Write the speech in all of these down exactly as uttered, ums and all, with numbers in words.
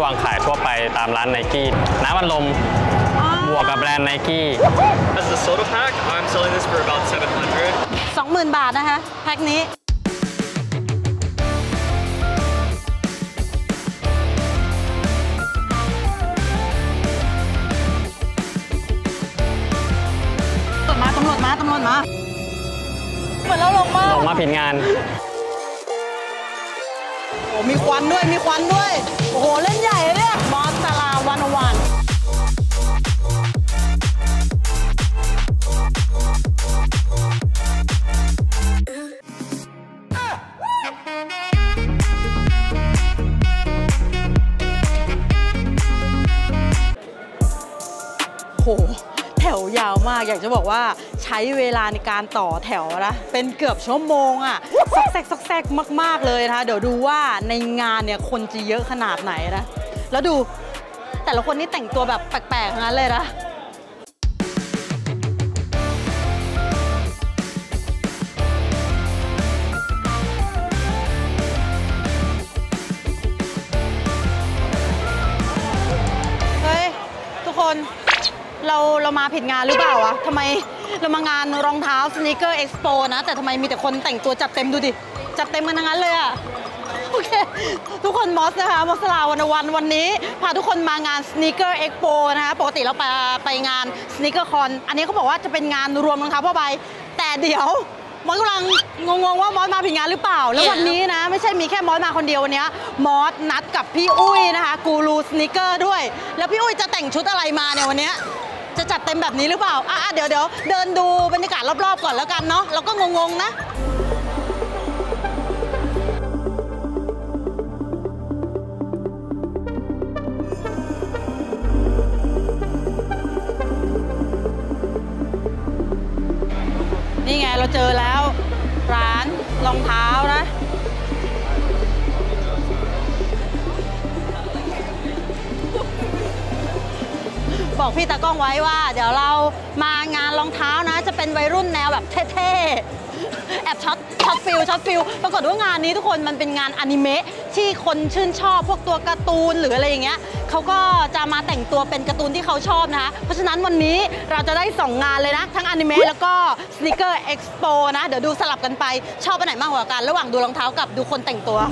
วางขายทั่วไปตามร้านไนกี้น้ำอัดลมบวกกับแบรนด์ไนกี้ As a soda pack, I'm selling this for about seven hundred. สองหมื่นบาทนะคะแพ็คนี้ตำรวจมาตำรวจมาเหมือนเราลงมาลงมาผิดงานโอ้มีควันด้วยมีควันด้วยโอ้โหเล่นใหญ่เลยเนี่ยมอสซาลาวันวันโหแถวยาวมากอยากจะบอกว่าใช้เวลาในการต่อแถวนะเป็นเกือบชั่วโมงอ่ะซอกแซกซอกแซกมากๆเลยนะคะเดี๋ยวดูว่าในงานเนี่ยคนจะเยอะขนาดไหนนะแล้วดูแต่ละคนนี่แต่งตัวแบบแปลกๆงั้นเลยนะเฮ้ยทุกคนเราเรามาผิดงานหรือเปล่าวะทำไมเรามางานรองเท้าสนีกเกอร์เอ็กซ์โปนะแต่ทำไมมีแต่คนแต่งตัวจัดเต็มดูดิจัดเต็มกันทั้งนั้นเลยอะโอเคทุกคนมอสนะคะมอสลาวันวันวันนี้พาทุกคนมางานสนีกเกอร์เอ็กซ์โปนะคะปกติเราไปไปงานสนีกเกอร์คอนอันนี้เขาบอกว่าจะเป็นงานรวมรองเท้าผ้าใบแต่เดี๋ยวมอสกำลังงงๆว่ามอสมาผิดงานหรือเปล่าแล้ววันนี้นะไม่ใช่มีแค่มอสมาคนเดียววันนี้มอสนัดกับพี่อุ้ยนะคะกูรูสนีกเกอร์ด้วยแล้วพี่อุ้ยจะแต่งชุดอะไรมาเนี่ยวันนี้จะจัดเต็มแบบนี้หรือเปล่าอ่ะเดี๋ยวเดี๋ยวเดินดูบรรยากาศรอบๆก่อนแล้วกันเนาะเราก็งงๆนะนี่ไงเราเจอแล้วร้านรองเท้านะบอกพี่ตากล้องไว้ว่าเดี๋ยวเรามางานรองเท้านะจะเป็นวัยรุ่นแนวแบบเท่ๆแอบช็อตช็อตฟิลช็อตฟิลปรากฏว่างานนี้ทุกคนมันเป็นงานอนิเมะที่คนชื่นชอบพวกตัวการ์ตูนหรืออะไรอย่างเงี้ยเขาก็จะมาแต่งตัวเป็นการ์ตูนที่เขาชอบนะคะเพราะฉะนั้นวันนี้เราจะได้สองงานเลยนะทั้งอนิเมะแล้วก็สนีกเกอร์เอ็กซ์โปนะเดี๋ยวดูสลับกันไปชอบอันไหนมากกว่ากันระหว่างดูรองเท้ากับดูคนแต่งตัว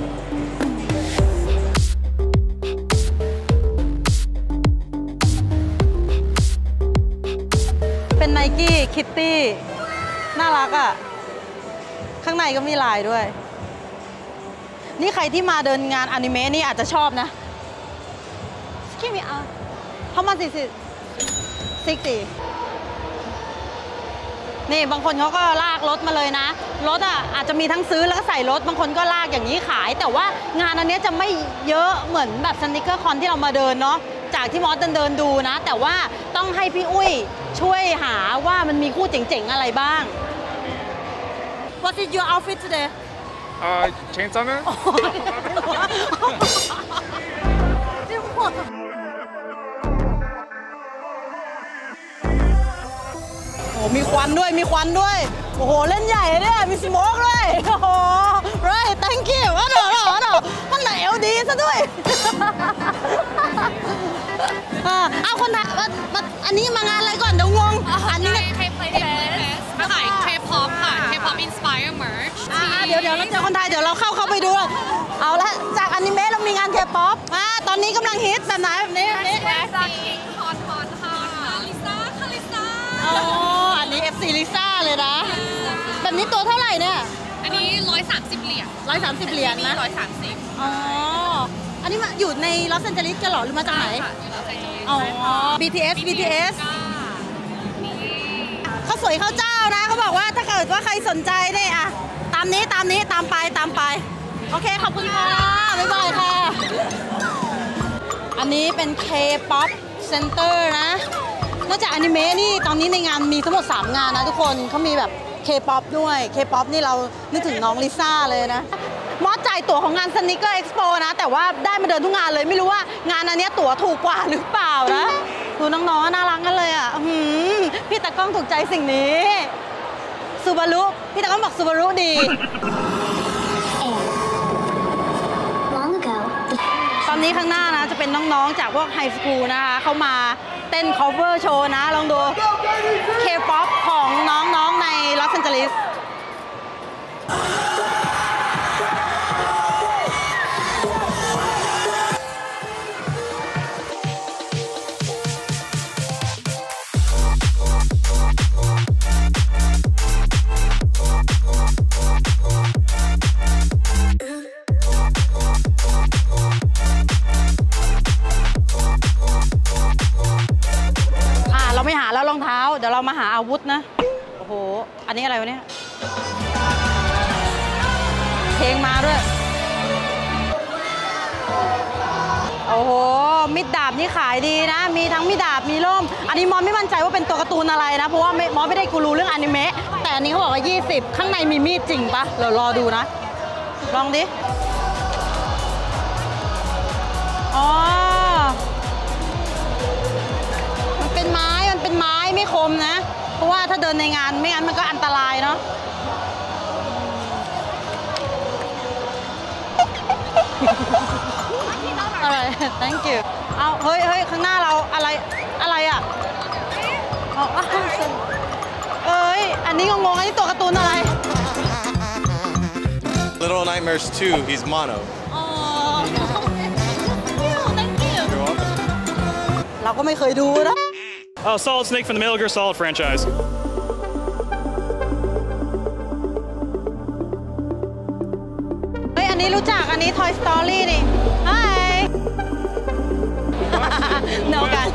เป็นไนกี้คิตตี้น่ารักอ่ะข้างในก็มีลายด้วยนี่ใครที่มาเดินงานอนิเมะนี่อาจจะชอบนะคิมิอาเขามาสิสิซิกตีนี่บางคนเขาก็ลากรถมาเลยนะรถอ่ะอาจจะมีทั้งซื้อแล้วก็ใส่รถบางคนก็ลากอย่างนี้ขายแต่ว่างานอันนี้จะไม่เยอะเหมือนแบบสนิกเกอร์คอนที่เรามาเดินเนาะจากที่มอสเดินเดินดูนะแต่ว่าต้องให้พี่อุ้ยช่วยหาว่ามันมีคู่เจ๋งๆอะไรบ้าง What is your outfit today? Uh, Chainsaw โอ้มีควันด้วยมีควันด้วยโอ้โหเล่นใหญ่เนี่ยมีสโมกด้วยโอ้โห right thank you ว่าเดี๋ยวเดี๋ยวเดี๋ยวมันไหนเอลดีซะด้วยเอาคนไทยอันนี้มางานอะไรก่อนเดี๋ยวงงอันนี้ไทยเพลย์เฟสมาขาย K-pop ค่ะ K-pop inspire merch เดี๋ยวเดี๋ยวเราเจอคนไทยเดี๋ยวเราเข้าเข้าไปดูเอาละจากอนิเมะเรามีงาน K-pop อ่าตอนนี้กำลังฮิตแบบไหนแบบนี้แบบนี้ฮอนฮอนค่ะลิซ่าค่ะลิซ่าอ๋ออันนี้ เอฟ ซี ลิซ่าเลยนะแบบนี้ตัวเท่าไหร่เนี่ยอันนี้ร้อยสามสิบเหรียญร้อยสามสิบเหรียญนะร้อยสามสิบอ๋ออันนี้มาอยู่ในลอสแอนเจลิสกันหรอหรือมาจากไหนอ๋อ บี ที เอส บี ที เอส เขาสวยเขาเจ้านะเขาบอกว่าถ้าเกิดว่าใครสนใจเนี่ยอะตามนี้ตามนี้ตามไปตามไปโอเคขอบคุณค่ะบ๊ายบายค่ะอันนี้เป็น K-pop Center นะนอกจากอนิเมะนี่ตอนนี้ในงานมีทั้งหมดสามงานนะทุกคนเขามีแบบ K-pop ด้วย K-pop นี่เรานึกถึงน้องลิซ่าเลยนะมอสจ่ายตั๋วของงาน Sneaker Expo นะแต่ว่าได้มาเดินทุกงานเลยไม่รู้ว่างานอันนี้ตั๋วถูกกว่าหรือเปล่านะดูน้องๆน่ารักกันเลยอ่ะพี่ตากล้องถูกใจสิ่งนี้ซูบารุพี่ตากล้องบอกซูบารุดีตอนนี้ข้างหน้านะจะเป็นน้องๆจากพวกไฮสคูลนะคะเขามาเต้น cover โชว์นะลองดู K-pop ของน้องๆในลอสแอนเจลิสเราไม่หาแล้วรองเท้าเดี๋ยวเรามาหาอาวุธนะโอ้โหอันนี้อะไรวะเนี่ยเพลงมาด้วยโอ้โหมิดดาบนี่ขายดีนะมีทั้งมิดดาบมีร่มอันนี้มอสไม่มั่นใจว่าเป็นตัวการ์ตูนอะไรนะเพราะว่ามอสไม่ได้กูรู้เรื่องอนิเมะแต่อันนี้เขาบอกว่ายี่สิบข้างในมีมีดจริงปะเรารอดูนะลองดิอ๋อเป็นไม้มันเป็นไม้ไม่คมนะเพราะว่าถ้าเดินในงานไม่งั้นมันก็อันตรายเนาะอะไร thank you เอาเฮ้ยเฮ้ยข้างหน้าเราอะไรอะไรอ่ะเอาเอ้ยอันนี้งงๆอันนี้ตัวการ์ตูนอะไร Little Nightmares two he's mono อ๋อ thank you You're welcome เราก็ไม่เคยดูนะ Oh, Solid Snake from the Metal Gear Solid franchise. เฮ้ยอันนี้รู้จักอันนี้ Toy Story นี่ Hi เนากัน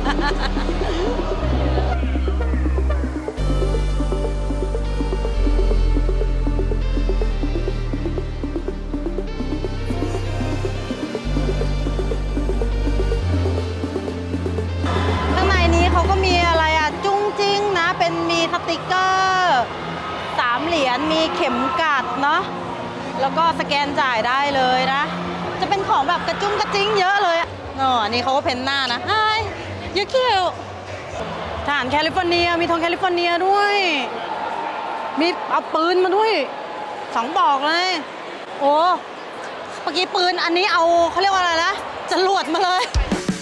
เขาก็มีอะไรอ่ะจุ้งจิ้งนะเป็นมีสติกเกอร์สามเหรียญมีเข็มกัดเนาะแล้วก็สแกนจ่ายได้เลยนะจะเป็นของแบบกระจุ้งกระจิ้งเยอะเลยอ๋ออันนี้เขาก็เพ้นหน้านะ Hi you cute ทหารแคลิฟอร์เนียมีธงแคลิฟอร์เนียด้วยมีเอาปืนมาด้วยสองบอกเลยโอ้เมื่อกี้ปืนอันนี้เอาเขาเรียกว่าอะไรนะจรวดมาเลย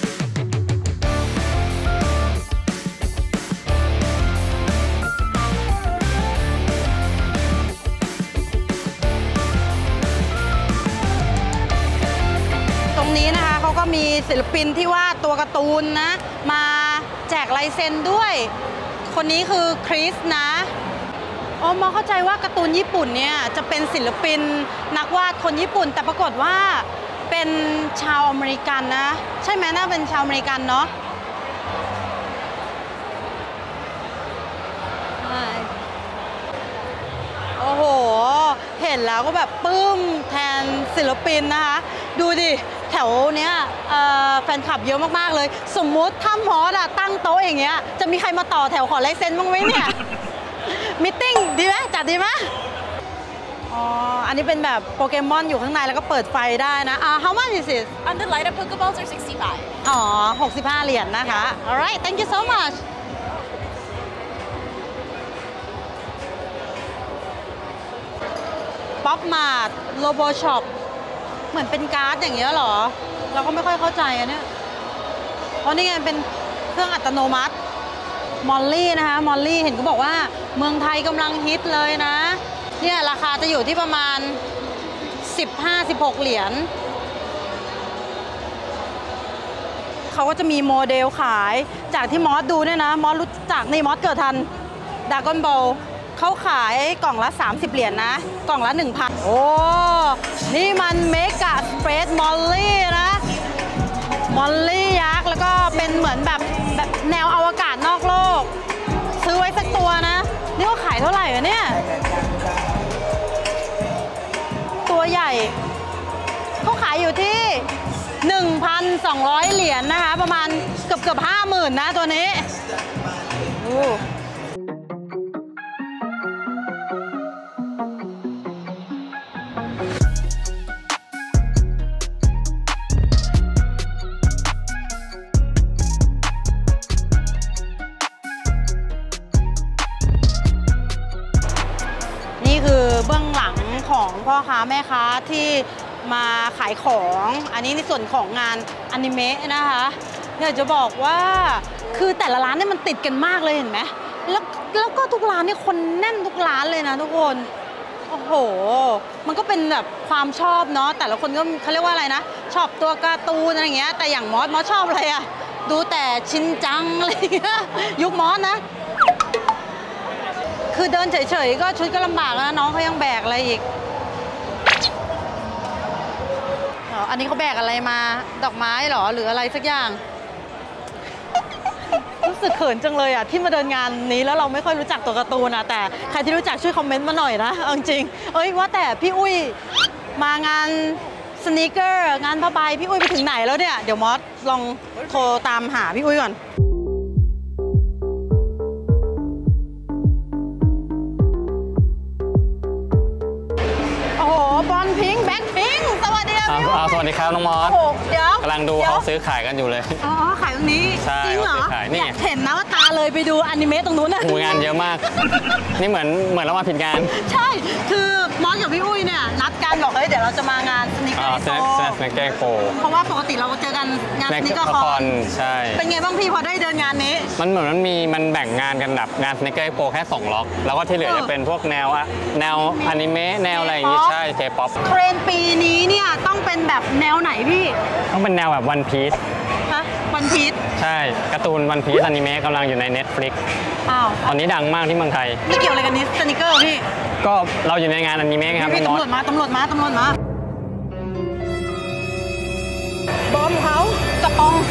ตรงนี้นะคะเขาก็มีศิลปินที่วาดตัวการ์ตูนนะมาแจกลายเซ็นด้วยคนนี้คือคริสนะอ๋อมองเข้าใจว่าการ์ตูนญี่ปุ่นเนี่ยจะเป็นศิลปินนักวาดคนญี่ปุ่นแต่ปรากฏว่าเป็นชาวอเมริกันนะใช่ไหมน่าเป็นชาวอเมริกันเนาะโอ้โหเห็นแล้วก็แบบปลื้มแทนศิลปินนะคะดูดิแถวเนี้ยแฟนคลับเยอะมากๆเลยสมมุติถ้ามอสอะตั้งโต๊ะอย่างเงี้ยจะมีใครมาต่อแถวขอลายเซ็นบ้างไหมเนี่ย มีตติ้งดีไหมจัดดีไหมอ๋ออันนี้เป็นแบบโปเกมอนอยู่ข้างในแล้วก็เปิดไฟได้นะอ่า how much is it And the light up Pokeballs are sixty-five. อ๋อหกสิบห้าเหรียญนะคะ alright thank you so muchป๊อปมาร์ทโลโบช็อปเหมือนเป็นการ์ดอย่างเงี้ยหรอเราก็ไม่ค่อยเข้าใจอันเนี้ยเพราะนี่ไงเป็นเครื่องอัตโนมัติมอลลี่นะคะมอลลี่เห็นเขาบอกว่าเมืองไทยกำลังฮิตเลยนะเนี่ยราคาจะอยู่ที่ประมาณ สิบห้าสิบหก เหรียญเขาก็จะมีโมเดลขายจากที่มอสดูเนี่ยนะมอสรู้จักนี่มอสเกิดทันดราก้อนบอลเขาขายกล่องละสามสิบเหรียญนะกล่องละ หนึ่งพัน โอ้นี่มันเมกะสเปรดมอลลี่นะมอลลี่ยักษ์แล้วก็เป็นเหมือนแบบแบบแนวอวกาศนอกโลกซื้อไว้สักตัวนะนี่เขาขายเท่าไหร่วะเนี่ยตัวใหญ่เขาขายอยู่ที่ หนึ่งพันสองร้อย เหรียญนะคะประมาณเกือบเกือบห้าหมื่นนะตัวนี้โอ้นี่คือเบื้องหลังของพ่อค้าแม่ค้าที่มาขายของอันนี้ในส่วนของงานอนิเมะนะคะอยากจะบอกว่าคือแต่ละร้านเนี่ยมันติดกันมากเลยเห็นไหมแล้วแล้วก็ทุกร้านเนี่ยคนแน่นทุกร้านเลยนะทุกคนโอ้โหมันก็เป็นแบบความชอบเนาะแต่ละคนก็เขาเรียกว่าอะไรนะชอบตัวการ์ตูนอะไรอย่างเงี้ยแต่อย่างมอสมอสชอบอะไรอะดูแต่ชินจังอะไรอย่างเงี้ยยุคมอสนะคือเดินเฉยๆก็ชุดก็ลำบากนะน้องเขายังแบกอะไรอีกอันนี้เขาแบกอะไรมาดอกไม้เหรอหรืออะไรสักอย่างรู้สึกเขินจังเลยอ่ะที่มาเดินงานนี้แล้วเราไม่ค่อยรู้จักตัวการ์ตูนอ่ะแต่ใครที่รู้จักช่วยคอมเมนต์มาหน่อยนะเอาจริงเอ้ยว่าแต่พี่อุ้ยมางานสนีกเกอร์งานผ้าใบพี่อุ้ยไปถึงไหนแล้วเนี่ยเดี๋ยวมอสลองโทรตามหาพี่อุ้ยก่อนโอ้โหบอลพิงค์แบ็คพิงค์สวัสดีครับพี่อุ้ยสวัสดีครับน้องมอสเดี๋ยวกำลังดูเขาซื้อขายกันอยู่เลยอ๋อขายตรงนี้ใช่จริงเหรอเขาซื้อขายนี่อยากเห็นนะว่าตาเลยไปดูอนิเมะตรงนู้นนะหูงานเยอะมาก นี่เหมือนเหมือนเรามาผิดงานใช่ คือมอสกับพี่อุ้ยเนี่ยนัดกันบอกเฮ้ยเดี๋ยวเราจะมางานสนิเกออ่าร์เซโชนว์เซนเกอร์โคเพราะว่าปกติเราเจอกันงานสนิเกอร์คอนใช่เป็นไงบ้างพี่พอได้เดินงานนี้มันเหมือนมันมีมันแบ่งงานกันแบบงานสเนคเกอร์โปแค่สองล็อก แล้วก็ที่เหลือจะเป็นพวกแนวอะแนวอนิเมะแนวอะไรอย่างงี้ใช่เคป๊อปเทรนด์ปีนี้เนี่ยต้องเป็นแบบแนวไหนพี่ต้องเป็นแนวแบบวันพีซฮะวันพีชใช่การ์ตูนวันพีซอนิเมะกำลังอยู่ใน Netflix อ้าวตอนนี้ดังมากที่เมืองไทยไม่เกี่ยวอะไรกันนี้สนิเกอร์พี่ก็เราอยู่ในงานอนิเมะไงครับพี่น้องตำรวจมาตำรวจมาตำรวจมาบอมเขากระปอง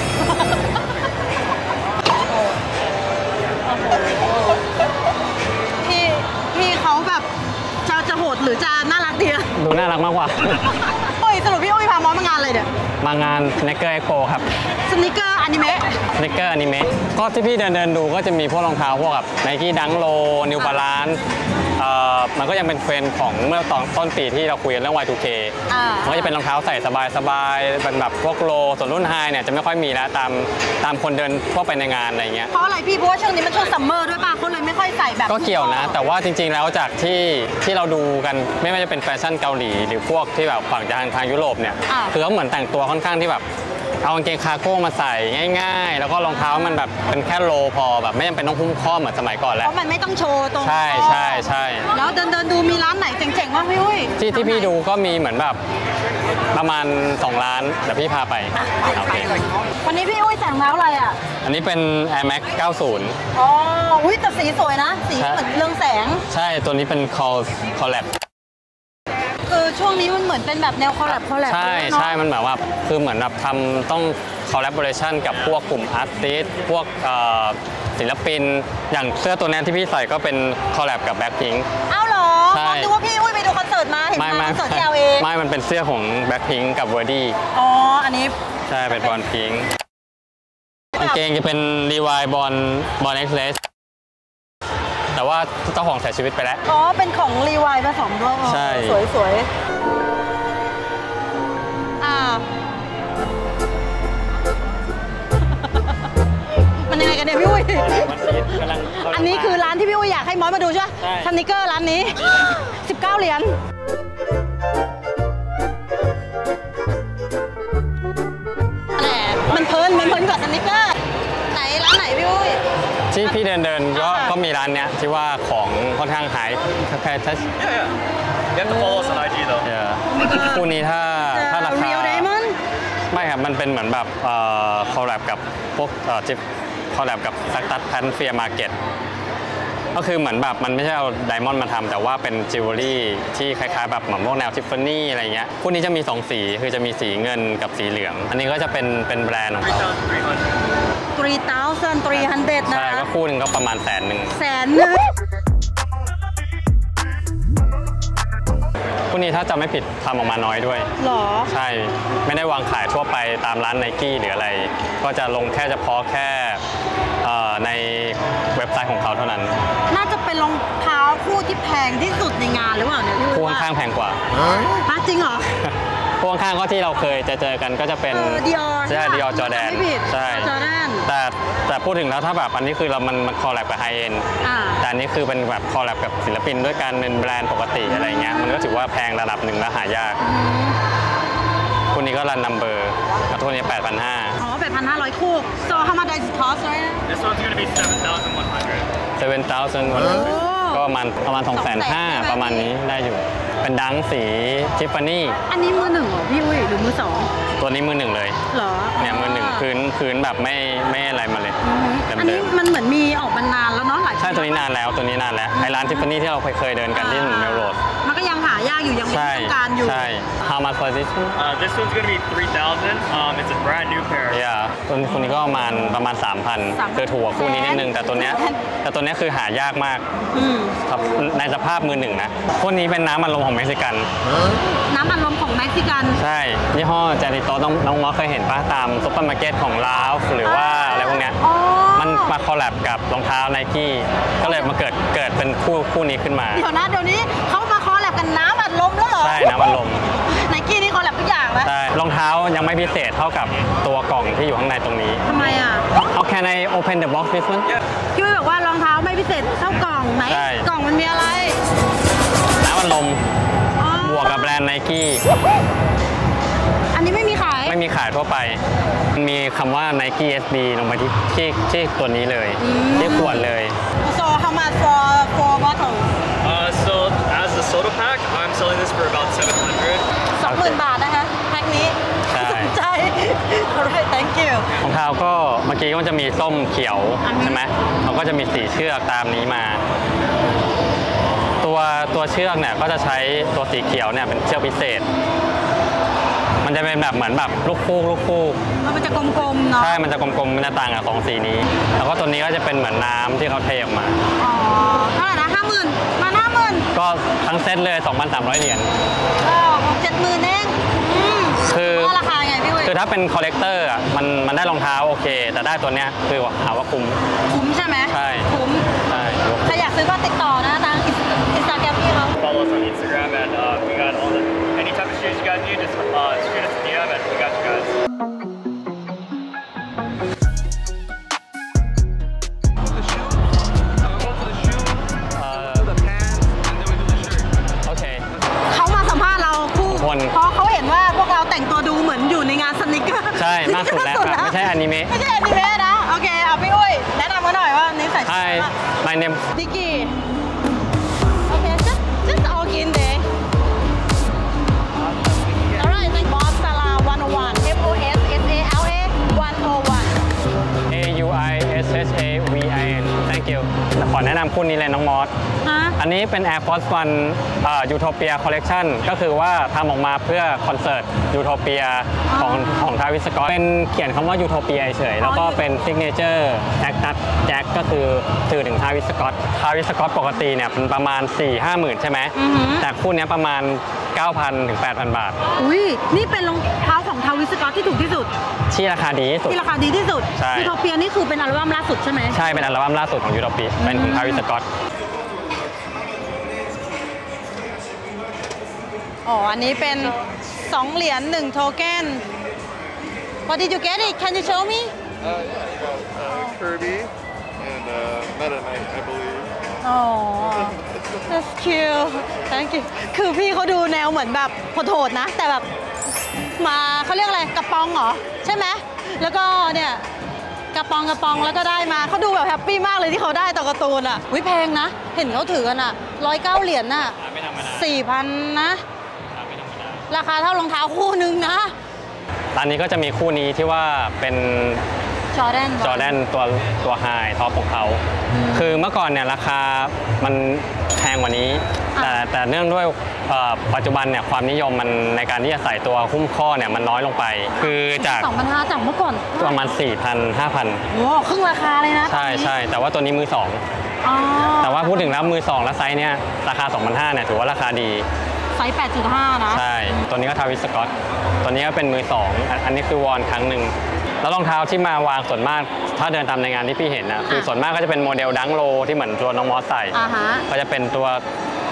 พี่พี่เขาแบบจะจะโหดหรือจะน่ารักดีอะดูน่ารักมากกว่าโอ้ยสรุปพี่อุ้ยพามอสมางานอะไรเนี่ยมางานสเนคเกอร์เอ็กโปครับสนิเกอร์อนิเมะสเนคเกอร์อนิเมะก็ที่พี่เดินเดินดูก็จะมีพวกรองเท้าพวกแบบไนกี้ดังโลนิวบาลานซ์เอ่อมันก็ยังเป็นเทรนด์ของเมื่อตอนต้นปีที่เราคุยกันเรื่อง วาย ทู เคอ่ามันก็จะเป็นรองเท้าใส่สบายๆเป็นแบบพวกโลส่วนรุ่นไฮเนี่ยจะไม่ค่อยมีแล้วตามตามคนเดินทั่วไปในงานอะไรเงี้ยเพราะอะไรพี่เพราะว่าช่วงนี้มันช่วงซัมเมอร์ด้วยป่ะเขาเลยไม่ค่อยใส่แบบก็เกี่ยวนะ แต่ว่าจริงๆแล้วจากที่ที่เราดูกันไม่ว่าจะเป็นแฟชั่นเกาหลีหรือพวกที่แบบฝั่งทางทางยุโรปเนี่ยคือเขาเหมือนแต่งตัวค่อนข้างที่แบบเอากางเกงคาร์โก้มาใส่ง่ายๆ แล้วก็รองเท้ามันแบบเป็นแค่โลพอแบบไม่จำเป็นต้องหุ้มข้อเหมือนสมัยก่อนแล้วเพราะมันไม่ต้องโชว์ตรงใช่ใช่ใช่แล้วเดินเดินดูมีร้านไหนเจ๋งๆบ้างพี่อุ้ยที่ที่พี่ดูก็มีเหมือนแบบประมาณสองร้านเดี๋ยวพี่พาไปโอเควันนี้พี่อุ้ยแต่งแล้วอะไรอ่ะอันนี้เป็น Air Max เก้าสิบอ๋ออุ้ยแต่สีสวยนะสีใช่เหมือนเรืองแสงใช่ตัวนี้เป็น Call Collab คือช่วงนี้มันเหมือนเป็นแบบแนวคอลแลบคอลแลบใช่ใช่มันแบบว่าคือเหมือนแบบทำต้อง collaboration กับพวกกลุ่มอาร์ติสพวกเอ่อศิลปินอย่างเสื้อตัวนี้ที่พี่ใส่ก็เป็น collab กับ Blackpink อ้าวเหรอใช่ผมดูว่าพี่อุ้ยไปดูคอนเสิร์ตมาเห็นไม่มาไม่คอนเสิร์ตที่ แอล เอไม่มันเป็นเสื้อของ Blackpink กับ Verdi อ๋ออันนี้ใช่เป็นบอลพิงกางเกงจะเป็น Levi บอลบอล Express แต่ว่าเจ้าของเสียชีวิตไปแล้วอ๋อเป็นของรีวายผสมด้วยอ๋อใช่สวยสวยอ้าวมันยังไงกันเนี่ยพี่อุ้ย อันนี้คือร้านที่พี่อุ้ยอยากให้มอสมาดูใช่ไหมใช่สนิเกอร์ร้านนี้ สิบเก้า เหรียญแหมมันเพลินมันเพลินกว่าสนิเกอร์ไหนร้านไหนพี่อุ้ยที่พี่เดินเดินๆก็อ่าก็มีร้านเนี้ยที่ว่าของค่อนข้างหายแค่ทัช Yeah, yeah. You have to follow us on ไอ จี though. คู่นี้ถ้าถ้าราคาเรียวไดมอนด์ไม่ครับ มันเป็นเหมือนแบบเอ่อคอลแลบกับพวกเอ่อจิบคอลแลบกับซักตัดแพนเฟียมาร์เก็ตก็คือเหมือนแบบมันไม่ใช่เอาไดมอนด์มาทำแต่ว่าเป็นจิวเวลรี่ที่คล้ายๆแบบเหมือนพวกแนวทิฟฟานี่อะไรเงี้ยคู่นี้จะมีสองสีคือจะมีสีเงินกับสีเหลือง อันนี้ก็จะเป็นเป็นแบรนด์ของเขา three thousand three hundred สามพันสามร้อยนะใช่ก็คู่หนึ่งก็ประมาณแสนหนึ่งแสนหนึงคู่นี้ถ้าจำไม่ผิดทำออกมาน้อยด้วยหรอใช่ไม่ได้วางขายทั่วไปตามร้านไนกี้หรืออะไร ก็จะลงแค่เฉพาะแค่เอ่อในเว็บไซต์ของเขาเท่านั้นน่าจะเป็นรองเท้าคู่ที่แพงที่สุดในงานหรือเปล่าเนี่ยพี่คู่อุ้ยข้างๆแพงกว่าฮะจริงเหรอคู่ข้างๆก็ที่เราเคยจะเจอกันก็จะเป็นเออ Dior ใช่ Dior Jordan ไม่ผิดใช่ Jordan แต่แต่พูดถึงแล้วถ้าแบบอันนี้คือเรามันมันคอลแลบกับไฮเอ็นอ่าแต่อันนี้คือเป็นแบบคอลแลบกับศิลปินด้วยกันเป็นแบรนด์ปกติอะไรเงี้ยมันก็ถือว่าแพงระดับหนึ่งและหายากคู่นี้ก็รันนัมเบอร์กับคู่นี้แปดพันห้าอ๋อแปดพันห้าร้อยคู่ so how much does it cost right This one's gonna be seven thousand one hundred. เซเว่นเทาซันวันก็ประมาณประมาณสองแสนห้าประมาณนี้ได้อยู่ เป็นดังสีทิฟฟานี่อันนี้มือหนึ่งเหรอพี่อุ้ยหรือมือสองตัวนี้มือหนึ่งเลยเหรอเนี่ยมือหนึ่งพื้นพื้นแบบไม่ไม่อะไรมาเลยอือฮึอันนี้เดิมมันเหมือนมีออกมานานแล้วเนาะหลายๆใช่ตัวนี้นานแล้วตัวนี้นานแล้วไอร้านทิฟฟานี่ที่เราเคยเดินกันที่ถนนเมลโรดมันก็ยังหายากอยู่ยังเป็นใช่ที่ต้องการอยู่ใช่ How much for this one? Uh, this one's gonna be three thousand. Um, it's a brand new pair. Yeah ตัวคู่นี้ก็ประมาณประมาณ สามพัน คือถูกกว่าคู่นี้นิดนึงแต่ตัวเนี้ยแต่ตัวเนี้ยคือหายากมากอืมครับในสภาพมือหนึ่งนะคู่นี้เป็นน้ำอัดลมของเม็กซิกันน้ำอัดลมของเม็กซิกันใช่ยี่ห้อจาริโตน้องน้องมอสเคยเห็นป้าตามซุปเปอร์มาร์เก็ตของลาวหรือว่าอะไรพวกเนี้ยอ๋อมันมาคอลแลบกับรองเท้าไนกี้ก็เลยมาเกิดเกิดเป็นคู่คู่นี้ขึ้นมาเดี๋ยวนะเดี๋ยวนี้เขามาคอลแลบกันน้ำอัดลมแล้วเหรอใช่น้ำอัดลมไนกี้นี่คอลแลบทุกอย่างไหมใช่รองเท้ายังไม่พิเศษเท่ากับตัวกล่องที่อยู่ข้างในตรงนี้ทำไมอ่ะ How can I open the box this one พี่อุ้ยบอกว่ารองเท้าไม่พิเศษเท่ากล่องไหนใช่กล่องมันมีอะไรน้ำอัดลมอ๋อบวกกับแบรนด์ไนกี้อันนี้ไม่มีขายไม่มีขายทั่วไปมันมีคำว่า Nike เอส บี ลงไปที่ที่ที่ตัวนี้เลยที่ขวดเลย so how much for for bottle Uh, so as a soda pack, I'm selling this for about seven hundred. สองหมื่นบาทนะคะแพ็คนี้ใช่สนใจ alright thank you รองเท้าก็เมื่อกี้ก็จะมีส้มเขียวอือฮึใช่ไหมเขาก็จะมีสีเชือกตามนี้มา ตัวตัวเชือกเนี่ยก็จะใช้ตัวสีเขียวเนี่ยเป็นเชือกพิเศษ มันจะเป็นแบบเหมือนแบบลูกฟูกลูกฟูกมันจะกลมๆเนาะใช่มันจะกลมๆมันจะต่างกับสองสีนี้ แล้วก็ตัวนี้ก็จะเป็นเหมือนน้ำที่เขาเทออกมาอ๋อเท่าไหร่นะห้าหมื่นมาห้าหมื่นก็ทั้งเซตเลย สองพันสามร้อย เหรียญก็หกเจ็ดหมื่นเองอืมคือก็ราคาไงพี่อุ้ยคือถ้าเป็นคอลเลกเตอร์อ่ะมันมันได้รองเท้าโอเค แต่ได้ตัวเนี้ยคือหาว่าคุ้มคุ้มใช่ไหมใช่คุ้มใช่ใครอยากซื้อก็ติดต่อนะทางอินสตาแกรมพี่เขา Follow us on Instagram, and uh, we got all the any type of shoes you guys need. Just uh, shoot us a D M, and we got you guys. The shoes. Uh, go to the shoes. To the pants, and then we do the shirt. โอเคเขามาสัมภาษณ์เราคู่คนเพราะเขาเห็นว่าพวกเราแต่งตัวดูเหมือนอยู่ในงานสนิกเกอร์ใช่มากสุดแล้วครับไม่ใช่อนิเมะไม่ใช่อนิเมะนะ โอเคเอาพี่อุ้ยแนะนำมาหน่อยว่านี่ใส่ชุด Hi อะไรบ้าง my name ดิกกี้โอเค just just all in there alright thank Boss Sala one oh one F O S S A L A one oh one A U I S H A V I N thank you ขอแนะนำคู่นี้เลยน้องมอสฮะอันนี้เป็น Air Force One ยูโทเปียคอลเลกชันก็คือว่าทำออกมาเพื่อคอนเสิร์ตยูโทเปียของของทาวิสกอตเป็นเขียนคำว่ายูโทเปียเฉยๆแล้วก็เป็นซิกเนเจอร์แจ็คนัทแจ็คก็คือสื่อถึงทาวิสกอตทาวิสกอตปกติเนี่ยเป็นประมาณ สี่ห้าหมื่น ใช่ไหมอือหือแต่คู่เนี้ยประมาณ เก้าพัน ถึง แปดพัน บาทอุ้ยนี่เป็นรองเท้าของทาวิสกอตที่ถูกที่สุดที่ราคาดีที่สุดที่ราคาดีที่สุดใช่ยูโทเปียนี่คือเป็นอัลบั้มล่าสุดใช่ไหมใช่เป็นอัลบั้มล่าสุดของยูโทเปียเป็นของทาวิสกอตอ๋อ อันนี้เป็นสองเหรียญหนึ่งโทเค็น What did you get it? Can you show me? Uh, uh, Kirby and uh, Meta Knight, I believe. อ๋อ That's cute Thank you คือพี่เขาดูแนวเหมือนแบบโหดๆนะ แต่แบบมาเขาเรียกอะไรกระป๋องเหรอ ใช่ไหม แล้วก็เนี่ยกระป๋องกระป๋องแล้วก็ได้มาเขาดูแบบแฮปปี้มากเลยที่เขาได้ต่อการ์ตูนอ่ะวิแพงนะ เห็นเขาถือกันอ่ะร้อยเก้าเหรียญน่ะไม่ธรรมดาสี่พันนะไม่ธรรมดาราคาเท่ารองเท้าคู่นึงนะร้านนี้ก็จะมีคู่นี้ที่ว่าเป็นจอร์แดนจอร์แดนตัวตัวไฮท็อปของเขา คือเมื่อก่อนเนี่ยราคามันแพงกว่านี้ แต่แต่เนื่องด้วยเอ่อปัจจุบันเนี่ยความนิยมมันในการที่จะใส่ตัวหุ้มข้อเนี่ยมันน้อยลงไป คือจากสองพันห้าจากเมื่อก่อนประมาณ สี่พัน ห้าพันโอ้ครึ่งราคาเลยนะใช่ใช่แต่ว่าตัวนี้มือสองอ๋อแต่ว่าพูดถึงแล้วมือสองแล้วไซส์เนี่ยราคา สองพันห้าเนี่ยถือว่าราคาดีไซส์แปดจุดห้านะใช่ ตัวนี้ก็ทาวิสกอต ตัวนี้ก็เป็นมือสองอันอันนี้คือวอนครั้งหนึ่ง แล้วรองเท้าที่มาวางส่วนมาก ถ้าเดินตามในงานที่พี่เห็นนะคือส่วนมากก็จะเป็นโมเดลดังโลที่เหมือนตัวน้องมอสใส่อ่าฮะก็จะเป็นตัว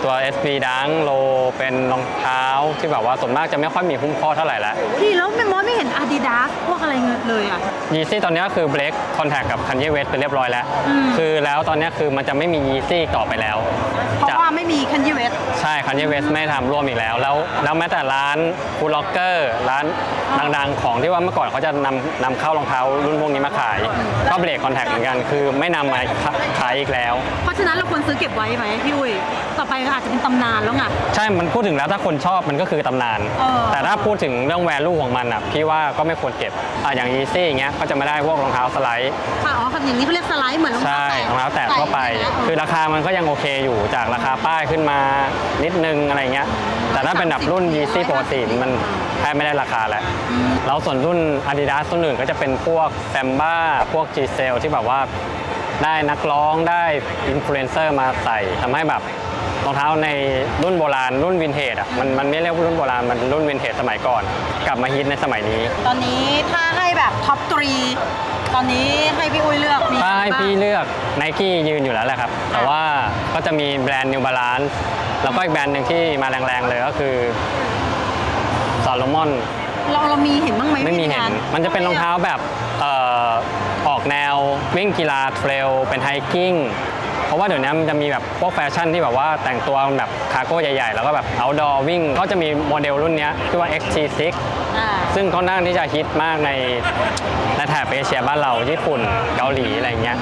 ตัว เอส บี Dunk โลเป็นรองเท้าที่แบบว่าส่วนมากจะไม่ค่อยมีหุ้มข้อเท่าไหร่แล้วพี่แล้วไม่มอสไม่เห็น Adidas พวกอะไรเลยอ่ะ Yeezy ตอนนี้ก็คือ break contact กับ Kanye West ไปเรียบร้อยแล้วอืมคือแล้วตอนนี้คือมันจะไม่มี Yeezy ต่อไปแล้วเพราะว่าไม่มี Kanye West ใช่ Kanye West ไม่ทำร่วมอีกแล้ว แล้วแล้วแม้แต่ร้าน Foot Locker ร้านดังๆของที่ว่าเมื่อก่อนเขาจะนำนำเข้ารองเท้ารุ่นพวกนี้มาขาย ก็เบรกคอนแทคเหมือนกันคือไม่นำมาขายอีกแล้วเพราะฉะนั้นเราควรซื้อเก็บไว้ไหมพี่อุ้ยต่อไปอาจจะเป็นตำนานแล้วไงใช่ มันพูดถึงแล้วถ้าคนชอบมันก็คือตำนานเออแต่ถ้าพูดถึงเรื่องแวลูของมันอ่ะพี่ว่าก็ไม่ควรเก็บอ่ะอย่าง Yeezy อย่างเงี้ยก็จะไม่ได้พวกรองเท้าสไลด์ค่ะอ๋ออย่างนี้เขาเรียกสไลด์เหมือนรองเท้าใช่แตะรองเท้าแตะทั่วไป คือราคามันก็ยังโอเคอยู่จากราคาป้ายขึ้นมานิดนึงอะไรเงี้ยแต่ถ้าเป็นแบบรุ่น Yeezy ปกติมันแทบไม่ได้ราคาแล้วแล้วส่วนรุ่น Adidas รุ่นอื่นก็จะเป็นพวก Samba พวก G-Cell ที่แบบว่าได้นักร้องได้อินฟลูเอนเซอร์มาใส่ทำให้แบบรองเท้าในรุ่นโบราณรุ่นวินเทจอ่ะมันมันไม่เรียกว่ารุ่นโบราณมันรุ่นวินเทจสมัยก่อนกลับมาฮิตในสมัยนี้ตอนนี้ถ้าให้แบบท็อปทรีตอนนี้ให้พี่อุ้ยเลือกมีถ้าให้บ้างพี่เลือก Nike ยืนอยู่แล้วแหละครับ แต่ว่าก็จะมีแบรนด์ New Balance แล้วก็อีกแบรนด์หนึ่งที่มาแรงๆเลยก็คือ Salomon เราเรามีเห็นบ้างไหมไม่มีเห็น มันจะเป็นรองเท้าแบบเอ่อออกแนววิ่งกีฬาเทรลเป็นไฮกิ้งเพราะว่าเดี๋ยวนี้มันจะมีแบบพวกแฟชั่นที่แบบว่าแต่งตัวแบบคาร์โก้ใหญ่ๆ แล้วก็แบบ outdoor วิ่งก็จะมีโมเดลรุ่นนี้ที่ว่า เอ็กซ์ ที ซิกซ์อ่าซึ่งค่อนข้างที่จะฮิตมากในในแถบเอเชียบ้านเราญี่ปุ่นเกาหลีอะไรเงี้ย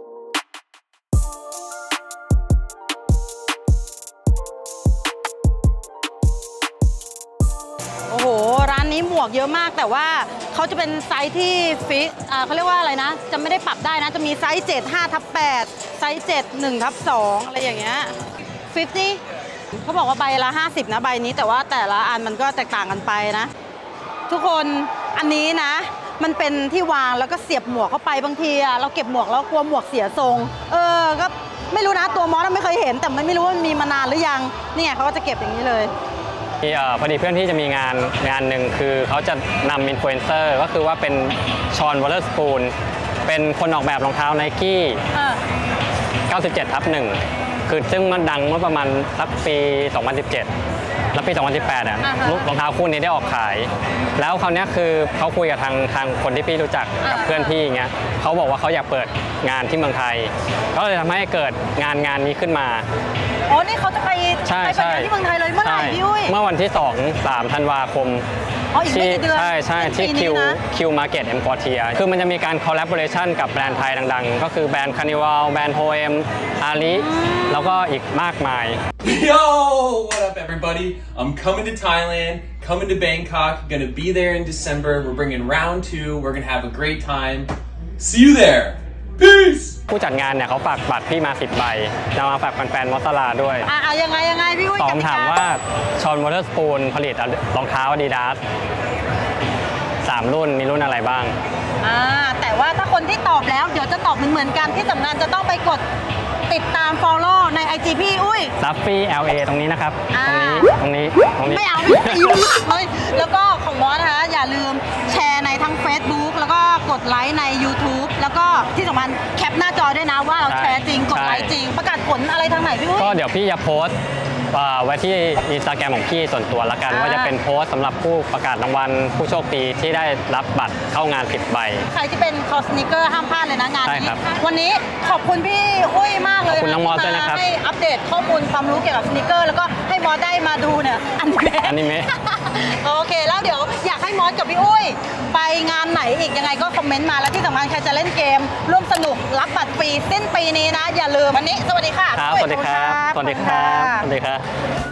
โอ้โหร้านนี้หมวกเยอะมากแต่ว่าเขาจะเป็นไซส์ที่ฟิกอ่าเขาเรียกว่าอะไรนะจะไม่ได้ปรับได้นะจะมีไซส์เจ็ด ห้าทับแปดไซส์เจ็ด หนึ่งทับสองอะไรอย่างเงี้ยห้าสิบเขาบอกว่าใบละห้าสิบนะใบนี้แต่ว่าแต่ละอันมันก็แตกต่างกันไปนะ ทุกคนอันนี้นะ มันเป็นที่วางแล้วก็เสียบหมวกเข้าไปบางทีอะเราเก็บหมวกแล้วกลัวหมวกเสียทรงเออก็ไม่รู้นะตัวมอสไม่เคยเห็นแต่มันไม่รู้ว่ามันมีมานานหรือยังนี่ไงเขาก็จะเก็บอย่างนี้เลยที่เอ่อพอดีเพื่อนที่จะมีงานงานหนึ่งคือเขาจะนำอินฟลูเอนเซอร์ก็คือว่าเป็นชอนวอลเลอร์สปูนเป็นคนออกแบบรองเท้าไนกี้เออเก้าสิบเจ็ดทับหนึ่งคือซึ่งมันดังเมื่อประมาณสักปี สองพันสิบเจ็ด แล้วปี สองพันสิบแปดอ่ะอ่าฮะรองเท้าคู่นี้ได้ออกขาย แล้วคราวนี้คือเขาคุยกับทางทางคนที่พี่รู้จักกับเพื่อนพี่อย่างเงี้ยเขาบอกว่าเขาอยากเปิดงานที่เมืองไทยก็เลยทำให้เกิดงานงานนี้ขึ้นมาอ๋อนี่เขาจะไปใช่ไปเปิดใช่งานที่เมืองไทยเลยเมื่อไหร่ใช่พี่อุ้ยเมื่อวันที่สอง สามธันวาคมอ๋ออีกไม่กี่เดือนใช่ใช่ที่ปีคินี้วนะคิวมาร์เก็ตเอ็มพอร์เทียคือมันจะมีการคอลแลบอเรชันกับแบรนด์ไทยดังๆ ก็คือแบรนด์คานิวัลแบรนด์โฮเอมอาลีแล้วก็อีกมากมาย Yo, what up, everybody? I'm coming to Thailand, coming to Bangkok. Gonna be there in December. We're bringing round two. We're gonna have a great time. See you there. Peace. ผู้จัดงานเนี่ยเขาฝากบัตรพี่มาสิบใบจะมาฝากแฟนๆมอสซาลาด้วยอ่ะอ่ะยังไงยังไงพี่อุ้ยตอบกติกคำถามว่าชอนวอเตอร์สปูนผลิตรองเท้า Adidas สามรุ่นมีรุ่นอะไรบ้างอ่าแต่ว่าถ้าคนที่ตอบแล้วเดี๋ยวจะตอบเหมือนๆกันที่สำคัญจะต้องไปกดติดตาม follow ใน ไอ จี พี่อุ้ยซัฟฟี่ แอล เอ ตรงนี้นะครับอ่าตรงนี้ ตรงนี้ ตรงนี้ไม่เอาไม่ตีมากเลยแล้วก็ของมอสนะคะอย่าลืมแชร์ในทั้ง Facebook แล้วก็กดไลค์ใน YouTube แล้วก็ที่สำคัญแคปหน้าจอด้วยนะว่าเราใช่แชร์จริงกดไลค์ใช่จริง ประกาศผลอะไรทางไหนพี่อุ้ยก็เดี๋ยวพี่จะโพสต์เอ่อไว้ที่อินสตาแกรมของพี่ส่วนตัวละกันอ่าว่าจะเป็นโพสต์สำหรับผู้ประกาศรางวัลผู้โชคดีที่ได้รับบัตรเข้างานสิบใบใครที่เป็นคอสนิเกอร์ห้ามพลาดเลยนะงานใช่นี้ครับวันนี้ขอบคุณพี่อุ้ยมากเลยขอบคุณน้องมอสที่ด้วยนะครับให้อัปเดตข้อมูลความรู้เกี่ยวกับสนิเกอร์แล้วก็ให้มอสได้มาดูเนี่ยอนิเมะอนิเมะโอเคแล้วเดี๋ยวอยากให้มอสกับพี่อุ้ยไปงานไหนอีกยังไงก็คอมเมนต์มาแล้วที่สำคัญใครจะเล่นเกม ร่วมสนุกรับบัตรฟรีสิ้นปีนี้นะ อย่าลืมวันนี้สวัสดีค่ะครับ สวัสดีครับ สวัสดีครับ สวัสดีครับ